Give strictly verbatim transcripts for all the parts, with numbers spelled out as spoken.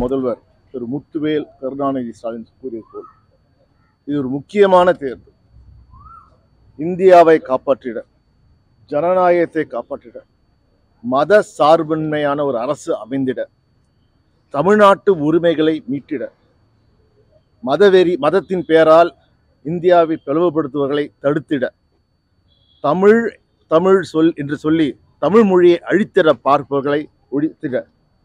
முதல்வர் திரு முத்துவேல் கருணாநிதி ஸ்டாலின் கூறியது போல் இது ஒரு முக்கியமான தேர்தல். இந்தியாவை காப்பாற்றிட, ஜனநாயகத்தை காப்பாற்றிட, மத சார்பின்மையான ஒரு அரசு அமைந்திட, தமிழ்நாட்டு உரிமைகளை மீட்டிட, மதவெறி மதத்தின் பெயரால் இந்தியாவை பிளவுபடுத்துவர்களை தடுத்திட, தமிழ் தமிழ் சொல் என்று சொல்லி தமிழ் மொழியை அழித்திட பார்ப்பவர்களை ஒழித்திட,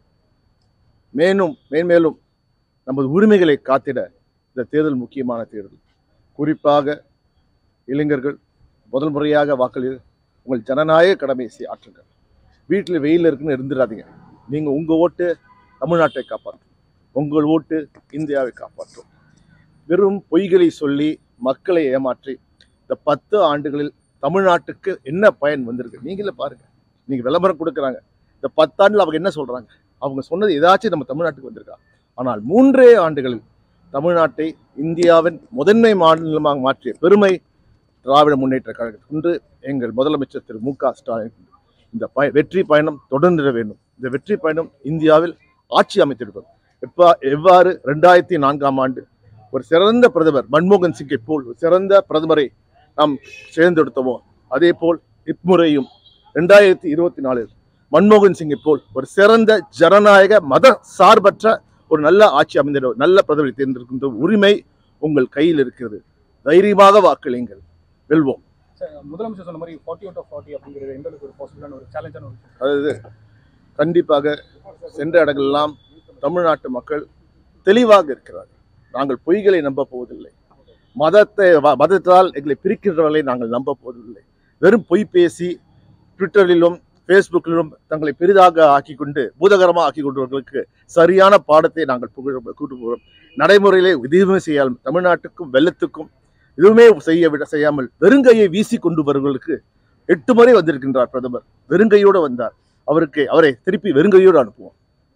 மேலும் மேன்மேலும் நமது உரிமைகளை காத்திட இந்த தேர்தல் முக்கியமான தேர்தல். குறிப்பாக இளைஞர்கள் முதல் முறையாக வாக்களித்து உங்கள் ஜனநாயக கடமையை ஆற்றுங்கள். வீட்டில் வெயில் இருக்குன்னு இருந்துடாதீங்க. நீங்கள் உங்கள் ஓட்டு தமிழ்நாட்டை காப்பாற்றும், உங்கள் ஓட்டு இந்தியாவை காப்பாற்றும். வெறும் பொய்களை சொல்லி மக்களை ஏமாற்றி இந்த பத்து ஆண்டுகளில் தமிழ்நாட்டுக்கு என்ன பயன் வந்திருக்கு நீங்களே பாருங்க. நீங்க விளம்பரம் கொடுக்குறாங்க, இந்த பத்தாண்டில் அவங்க என்ன சொல்றாங்க? அவங்க சொன்னது ஏதாச்சும் நம்ம தமிழ்நாட்டுக்கு வந்திருக்கா? ஆனால் மூன்றே ஆண்டுகளில் தமிழ்நாட்டை இந்தியாவின் முதன்மை மாநிலமாக மாற்றிய பெருமை திராவிட முன்னேற்ற கழகத்திற்கு எங்கள் முதலமைச்சர் திரு மு க ஸ்டாலின். இந்த பய வெற்றி பயணம் தொடர்ந்திட வேண்டும். இந்த வெற்றி பயணம் இந்தியாவில் ஆட்சி அமைத்திருப்பது எப்ப எவ்வாறு ரெண்டாயிரத்தி நான்காம் ஆண்டு ஒரு சிறந்த பிரதமர் மன்மோகன் சிங்கை போல் ஒரு சிறந்த பிரதமரை நாம் தேர்ந்தெடுத்தோமோ, அதே போல் இம்முறையும் ரெண்டாயிரத்தி இருபத்தி நாலில் மன்மோகன் சிங்கை போல் ஒரு சிறந்த ஜனநாயக மத சார்பற்ற ஒரு நல்ல ஆட்சி அமைந்த நல்ல பிரதமரை தேர்ந்தெடுக்கின்ற உரிமை உங்கள் கையில் இருக்கிறது. தைரியமாக வாக்களியுங்கள், வெல்வோம். முதலமைச்சர் சொன்ன மாதிரி ஃபார்ட்டி அவுட் ஆஃப் ஃபார்ட்டி அப்படிங்கிறது எந்த அளவுக்கு ஒரு பாசிபிளான ஒரு சேலஞ்சான ஒரு விஷயம்? அதாவது கண்டிப்பாக சென்ற இடங்களெல்லாம் தமிழ்நாட்டு மக்கள் தெளிவாக இருக்கிறார்கள். நாங்கள் பொய்களை நம்ப போவதில்லை. மதத்தை மதத்தால் எங்களை பிரிக்கிறவர்களை நாங்கள் நம்ப போவதில்லை. வெறும் பொய் பேசி ட்விட்டரிலும் ஃபேஸ்புக்கிலும் தங்களை பெரிதாக ஆக்கி கொண்டு பூதகரமாக ஆக்கி கொண்டவர்களுக்கு சரியான பாடத்தை நாங்கள் கூட்டு போகிறோம். நடைமுறையிலே எதுவுமே செய்யாமல் தமிழ்நாட்டுக்கும் வெள்ளத்துக்கும் எதுவுமே செய்ய விட செய்யாமல் வெறுங்கையை வீசி கொண்டு வருவர்களுக்கு எட்டு முறை வந்திருக்கின்றார் பிரதமர். வெறுங்கையோடு வந்தார். அவருக்கு அவரை திருப்பி வெறுங்கையோடு அனுப்புவோம்.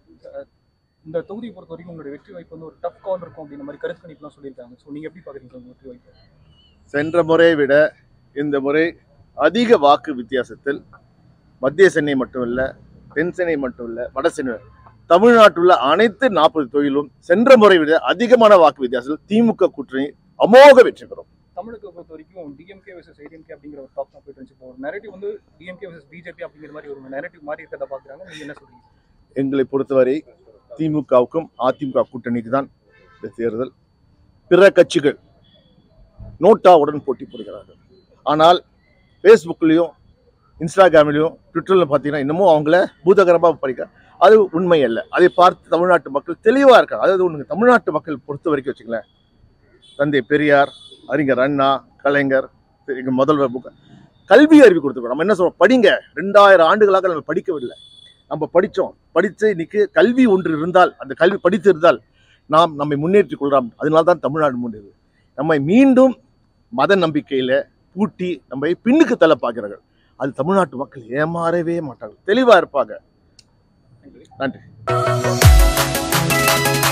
இந்த தொகுதியை பொறுத்த வரைக்கும் உங்களுடைய வெற்றி வாய்ப்பு வந்து ஒரு டஃப் கால் இருக்கும் அப்படின்ற மாதிரி கருத்து கணிப்புலாம் சொல்லியிருக்காங்க. ஸோ நீங்கள் எப்படி பார்க்குறீங்க வெற்றி வாய்ப்பு? சென்ற முறையை விட இந்த முறை அதிக வாக்கு வித்தியாசத்தில் மத்திய சென்னை மட்டும் இல்லை, தென் சென்னை மட்டும் இல்லை, வட சென்னை தமிழ்நாட்டுள்ள அனைத்து நாற்பது தொகுதியிலும் சென்ற முறை விட அதிகமான வாக்கு வித்தியாசத்தில் திமுக கூட்டணி அமோக வெற்றி பெறும். தமிழகத்தை பொறுத்த வரைக்கும் டிஎம்கே வர்சஸ் ஏடிஎம்கே அப்படிங்கிற ஒரு டாக் தான் போயிட்டு இருந்துச்சு. ஒரு நெரேட்டிவ் வந்து டிஎம்கே வர்சஸ் பிஜேபி அப்படிங்கிற மாதிரி ஒரு நெரேட்டிவ் மாதிரி இருக்கிறத பார்க்குறாங்க. நீங்கள் என்ன சொல்றீங்க? எங்களை பொறுத்தவரை திமுகவுக்கும் அதிமுக கூட்டணிக்கு தான் இந்த தேர்தல். பிற கட்சிகள் நோட்டாவுடன் போட்டி போடுகிறார்கள். ஆனால் ஃபேஸ்புக்லேயும் இன்ஸ்டாகிராம்லையும் ட்விட்டரில் பார்த்தீங்கன்னா இன்னமும் அவங்கள பூதகரமாக படிக்க அது உண்மை அல்ல. அதை பார்த்து தமிழ்நாட்டு மக்கள் தெளிவாக இருக்காங்க. அதாவது ஒன்று தமிழ்நாட்டு மக்கள் பொறுத்த வரைக்கும் வச்சுங்களேன், தந்தை பெரியார், அறிஞர் அண்ணா, கலைஞர், எங்கள் முதல்வர் புக்க கல்வி அறிவு கொடுத்துருக்கோம். நம்ம என்ன சொல்றோம்? படிங்க. ரெண்டாயிரம் ஆண்டுகளாக நம்ம படிக்கவில்லை. நம்ம படித்தோம். படித்து இன்னைக்கு கல்வி ஒன்று இருந்தால், அந்த கல்வி படித்து இருந்தால் நாம் நம்மை முன்னேற்றிக் கொள்கிறோம். அதனால தான் தமிழ்நாடு முன்னேறுது. நம்மை மீண்டும் மத நம்பிக்கையில் பூட்டி நம்மை பின்னுக்கு தள்ள பார்க்கிறார்கள். அது தமிழ்நாட்டு மக்கள் ஏமாறவே மாட்டார்கள், தெளிவாக இருப்பாங்க. நன்றி.